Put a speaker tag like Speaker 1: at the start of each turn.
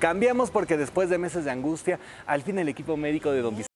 Speaker 1: Cambiamos porque después de meses de angustia, al fin el equipo médico de don Vicente